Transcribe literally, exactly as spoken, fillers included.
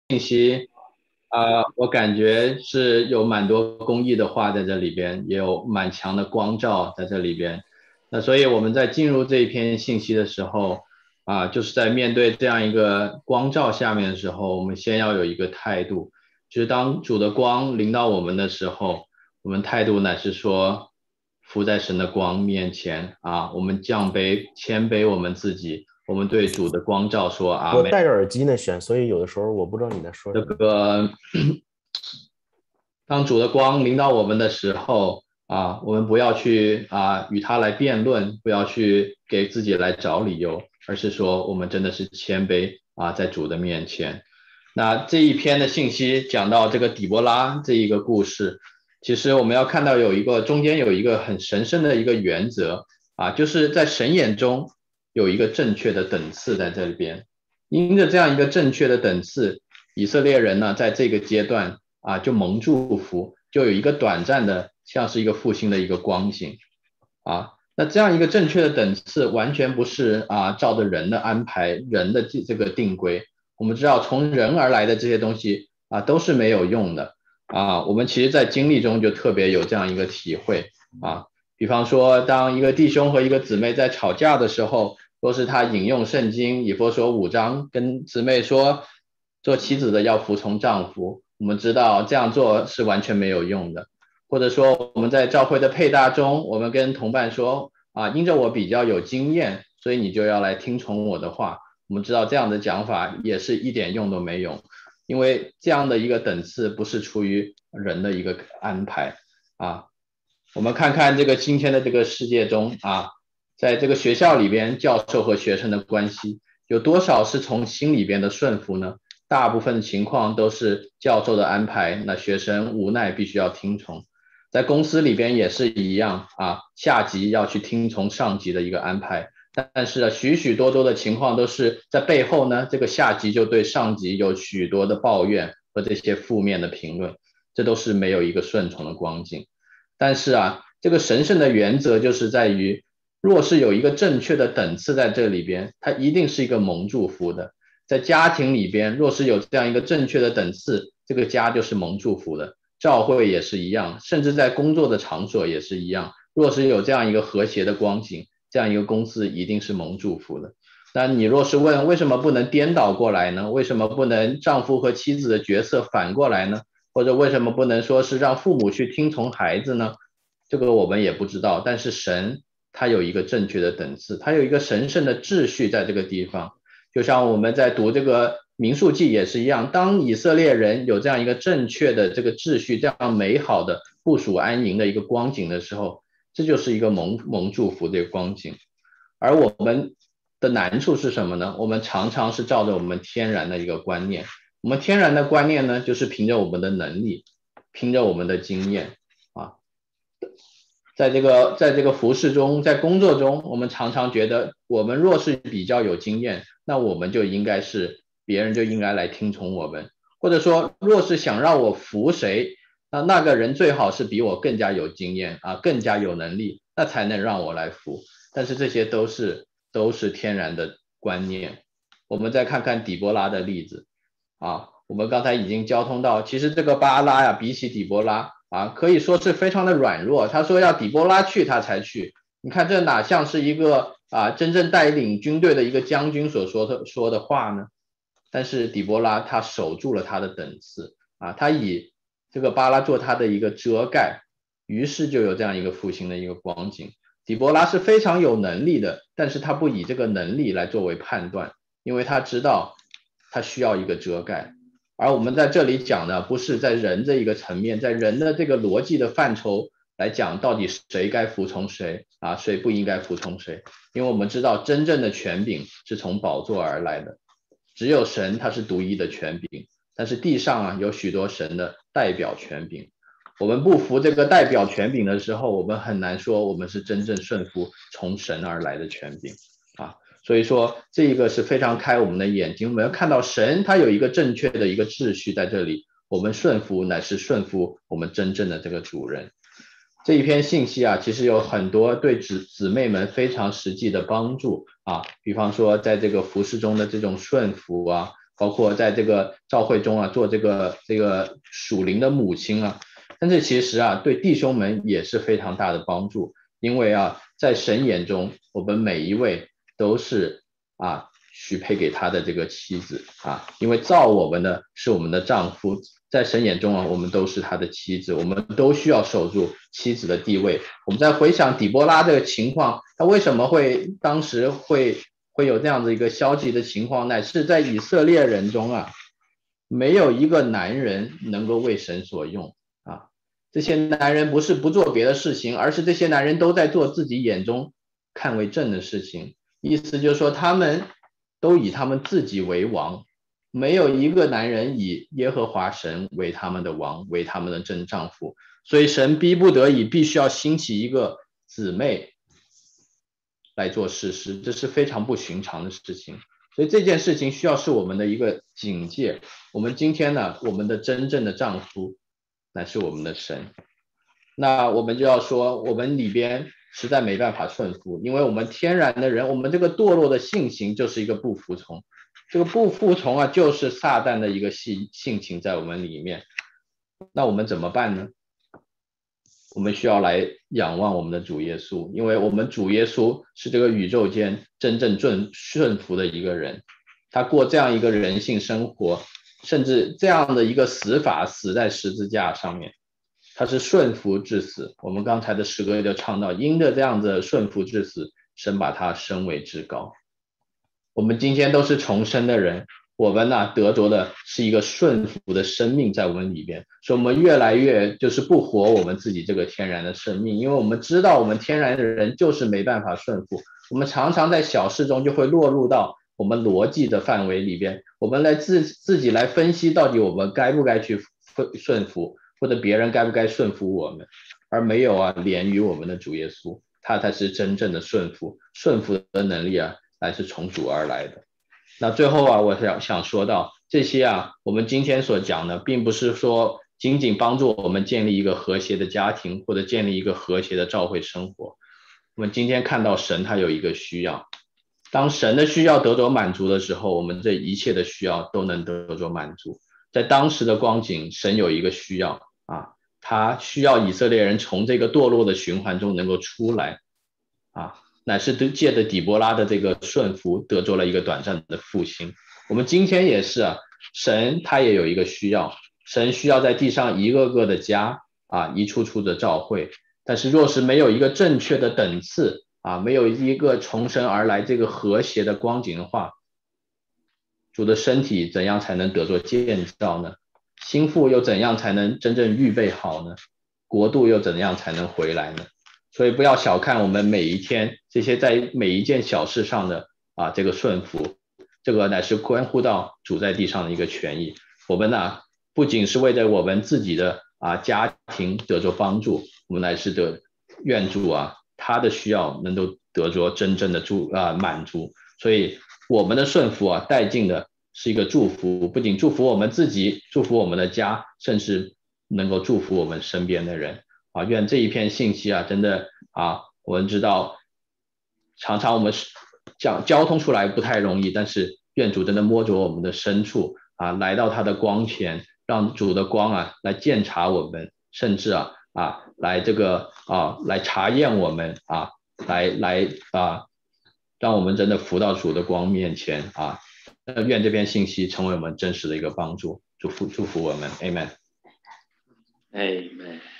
息啊、我感觉是有蛮多公益的话在这里边，也有蛮强的光照在这里边。那所以我们在进入这一篇信息的时候啊、就是在面对这样一个光照下面的时候，我们先要有一个态度，就是当主的光临到我们的时候，我们态度乃是说，伏在神的光面前啊，我们降卑谦卑我们自己，我们对主的光照说阿门。 我戴着耳机呢选，所以有的时候我不知道你在说什这么。 个当主的光临到我们的时候啊，我们不要去啊与他来辩论，不要去给自己来找理由，而是说我们真的是谦卑啊，在主的面前。那这一篇的信息讲到这个底波拉这一个故事，其实我们要看到有一个中间有一个很神圣的一个原则啊，就是在神眼中有一个正确的等次在这里边，因着这样一个正确的等次，以色列人呢在这个阶段啊就蒙祝福，就有一个短暂的像是一个复兴的一个光景啊。那这样一个正确的等次，完全不是啊照着人的安排、人的这这个定规。我们知道，从人而来的这些东西啊都是没有用的啊。我们其实，在经历中就特别有这样一个体会啊。比方说，当一个弟兄和一个姊妹在吵架的时候，若是他引用圣经以弗所五章跟姊妹说，做妻子的要服从丈夫，我们知道这样做是完全没有用的。或者说我们在教会的配搭中，我们跟同伴说啊，因着我比较有经验，所以你就要来听从我的话。我们知道这样的讲法也是一点用都没有，因为这样的一个等次不是出于人的一个安排啊。我们看看这个今天的这个世界中啊，在这个学校里边，教授和学生的关系有多少是从心里边的顺服呢？大部分情况都是教授的安排，那学生无奈必须要听从。在公司里边也是一样啊，下级要去听从上级的一个安排，但是呢，许许多多的情况都是在背后呢，这个下级就对上级有许多的抱怨和这些负面的评论，这都是没有一个顺从的光景。但是啊，这个神圣的原则就是在于，若是有一个正确的等次在这里边，它一定是一个蒙祝福的。在家庭里边，若是有这样一个正确的等次，这个家就是蒙祝福的。教会也是一样，甚至在工作的场所也是一样。若是有这样一个和谐的光景，这样一个公司一定是蒙祝福的。那你若是问为什么不能颠倒过来呢？为什么不能丈夫和妻子的角色反过来呢？或者为什么不能说是让父母去听从孩子呢？这个我们也不知道。但是神他有一个正确的等次，他有一个神圣的秩序在这个地方。就像我们在读这个民数记也是一样，当以色列人有这样一个正确的这个秩序，这样美好的部署安营的一个光景的时候，这就是一个蒙蒙祝福的一个光景。而我们的难处是什么呢？我们常常是照着我们天然的一个观念，我们天然的观念呢，就是凭着我们的能力，凭着我们的经验啊，在这个在这个服饰中，在工作中，我们常常觉得，我们若是比较有经验，那我们就应该是别人就应该来听从我们，或者说，若是想让我服谁，那那个人最好是比我更加有经验啊，更加有能力，那才能让我来服。但是这些都是都是天然的观念。我们再看看底波拉的例子啊，我们刚才已经交通到，其实这个巴拉呀，比起底波拉啊，可以说是非常的软弱。他说要底波拉去，他才去。你看这哪像是一个啊真正带领军队的一个将军所说的说的话呢？但是底波拉他守住了他的等次啊，他以这个巴拉做他的一个遮盖，于是就有这样一个复兴的一个光景。底波拉是非常有能力的，但是他不以这个能力来作为判断，因为他知道他需要一个遮盖。而我们在这里讲的不是在人这一个层面，在人的这个逻辑的范畴来讲，到底谁该服从谁啊，谁不应该服从谁？因为我们知道真正的权柄是从宝座而来的，只有神他是独一的权柄，但是地上啊有许多神的代表权柄。我们不服这个代表权柄的时候，我们很难说我们是真正顺服从神而来的权柄啊。所以说，这一个是非常开我们的眼睛，我们要看到神他有一个正确的一个秩序在这里，我们顺服乃是顺服我们真正的这个主人。这一篇信息啊，其实有很多对姊姊妹们非常实际的帮助啊，比方说在这个服饰中的这种顺服啊， 包括在这个教会中啊做这个这个属灵的母亲啊，但是其实啊对弟兄们也是非常大的帮助，因为啊在神眼中我们每一位都是啊许配给他的这个妻子啊，因为造我们的是我们的丈夫，在神眼中啊我们都是他的妻子，我们都需要守住妻子的地位。我们在回想底波拉这个情况，他为什么会当时会会有这样的一个消极的情况，乃是在以色列人中啊没有一个男人能够为神所用啊，这些男人不是不做别的事情，而是这些男人都在做自己眼中看为正的事情，意思就是说他们都以他们自己为王，没有一个男人以耶和华神为他们的王，为他们的正丈夫，所以神逼不得已必须要兴起一个姊妹来做事实，这是非常不寻常的事情，所以这件事情需要是我们的一个警戒。我们今天呢，我们的真正的丈夫乃是我们的神，那我们就要说我们里边实在没办法顺服，因为我们天然的人，我们这个堕落的性情就是一个不服从，这个不服从啊就是撒旦的一个性性情在我们里面，那我们怎么办呢？我们需要来仰望我们的主耶稣，因为我们主耶稣是这个宇宙间真正顺顺服的一个人，他过这样一个人性生活，甚至这样的一个死法死在十字架上面，他是顺服至死。我们刚才的诗歌就唱到，因着这样的顺服至死，神把他升为至高。我们今天都是重生的人，我们呢、啊、得着的是一个顺服的生命在我们里边，所以我们越来越就是不活我们自己这个天然的生命，因为我们知道我们天然的人就是没办法顺服，我们常常在小事中就会落入到我们逻辑的范围里边，我们来自自己来分析到底我们该不该去顺服，或者别人该不该顺服我们，而没有啊连于我们的主耶稣，他才是真正的顺服，顺服的能力啊乃是从主而来的。那最后啊，我想想说到这些啊，我们今天所讲的，并不是说仅仅帮助我们建立一个和谐的家庭，或者建立一个和谐的教会生活。我们今天看到神他有一个需要，当神的需要得着满足的时候，我们这一切的需要都能得着满足。在当时的光景，神有一个需要啊，他需要以色列人从这个堕落的循环中能够出来啊。乃是借着底波拉的这个顺服得着了一个短暂的复兴。我们今天也是啊，神他也有一个需要，神需要在地上一个个的家啊，一处处的教会，但是若是没有一个正确的等次啊，没有一个从神而来这个和谐的光景的话，主的身体怎样才能得着建造呢？心腹又怎样才能真正预备好呢？国度又怎样才能回来呢？所以不要小看我们每一天这些在每一件小事上的啊这个顺服，这个乃是关乎到主在地上的一个权益。我们呢、啊、不仅是为了我们自己的啊家庭得着帮助，我们乃是得愿主啊他的需要能够得着真正的助啊满足。所以我们的顺服啊带进的是一个祝福，不仅祝福我们自己，祝福我们的家，甚至能够祝福我们身边的人。啊，愿这一片信息啊，真的啊，我们知道，常常我们讲交通出来不太容易，但是愿主真的摸着我们的深处啊，来到他的光前，让主的光啊来鉴察我们，甚至啊啊来这个啊来查验我们啊，来来啊，让我们真的浮到主的光面前啊。愿这片信息成为我们真实的一个帮助，祝福祝福我们 ，Amen。 Amen。